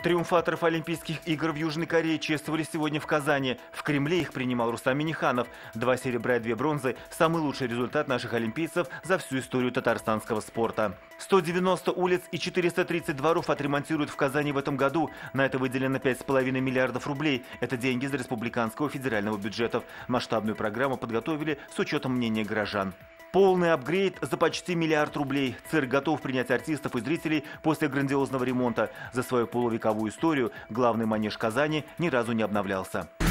Триумфаторов Олимпийских игр в Южной Корее чествовали сегодня в Казани. В Кремле их принимал Рустам Минниханов. 2 серебра и 2 бронзы – самый лучший результат наших олимпийцев за всю историю татарстанского спорта. 190 улиц и 430 дворов отремонтируют в Казани в этом году. На это выделено 5,5 миллиардов рублей. Это деньги из республиканского федерального бюджета. Масштабную программу подготовили с учетом мнения горожан. Полный апгрейд за почти миллиард рублей. Цирк готов принять артистов и зрителей после грандиозного ремонта. За свою полувековую историю главный манеж Казани ни разу не обновлялся.